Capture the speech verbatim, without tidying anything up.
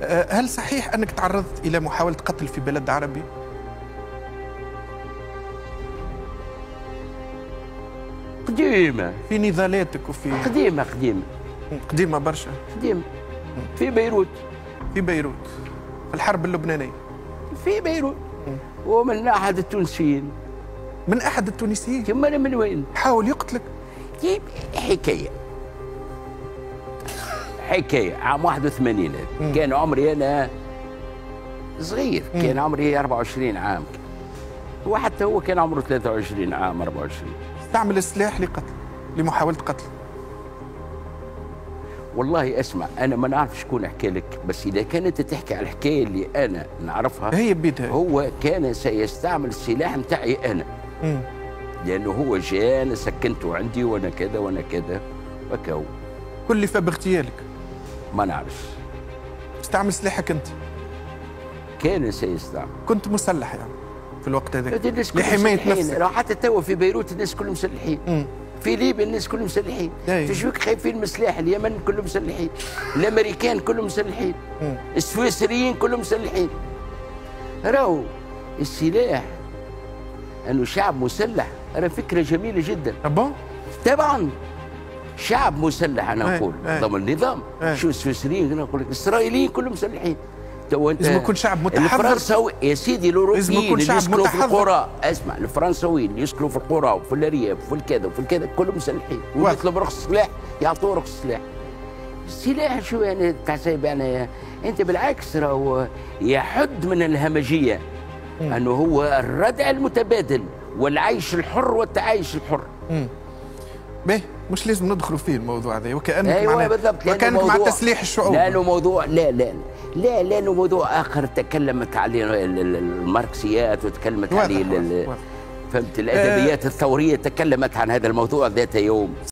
هل صحيح أنك تعرضت إلى محاولة قتل في بلد عربي؟ قديمة. في نضالاتك وفي قديمة قديمة قديمة برشا. قديمة في بيروت. في بيروت في الحرب اللبنانية. في بيروت ومن أحد التونسيين. من أحد التونسيين؟ ثم أنا من وين؟ حاول يقتلك؟ جيب حكاية حكاية عام واحد وثمانين كان عمري أنا صغير، كان عمري أربعة وعشرين عام، وحتى هو كان عمره ثلاثة وعشرين عام أربعة وعشرين. استعمل السلاح لقتل لمحاولة قتل. والله اسمع، أنا ما نعرف شكون حكى لك، بس إذا كانت تحكي على الحكاية اللي أنا نعرفها هي بيدها، هو كان سيستعمل السلاح نتاعي أنا. مم. لأنه هو جاء أنا سكنته عندي وأنا كذا وأنا كذا وكو كلف باغتيالك. ما نعرفش. استعمل سلاحك أنت. كان سيستعمل. كنت مسلح يعني في الوقت هذاك لحماية نفسك. حتى توا في بيروت الناس كلهم مسلحين. مم. في ليبيا الناس كلهم مسلحين. تشويك خايفين من السلاح، اليمن كلهم مسلحين، الامريكان كلهم مسلحين، مم. السويسريين كلهم مسلحين. راهو السلاح انه شعب مسلح، انا فكره جميله جدا. أبا؟ طبعا شعب مسلح انا اقول ضمن النظام. شو السويسريين انا اقول لك الاسرائيليين كلهم مسلحين. تو انت لازم يكون شعب متحضر. الفرنساوي يا سيدي الاوروبيين اللي يسكنوا في القرى، اسمع، الفرنساويين اللي يسكنوا في القرى وفي الارياف وفي الكذا وفي الكذا كلهم مسلحين، ويطلب رخص سلاح يعطوه رخص سلاح. السلاح شو يعني تحسب يعني انت بالعكس راهو يحد من الهمجيه. مم. انه هو الردع المتبادل والعيش الحر والتعايش الحر. امم باهي مش لازم ندخلوا فيه الموضوع هذا، وكانك أيوة معنا بالضبط، وكانك مع تسليح الشعوب. لا له موضوع، لا لا لا لا له موضوع اخر تكلمت عليه الماركسيات وتكلمت عليه فهمت الادبيات الثوريه تكلمت عن هذا الموضوع ذات يوم.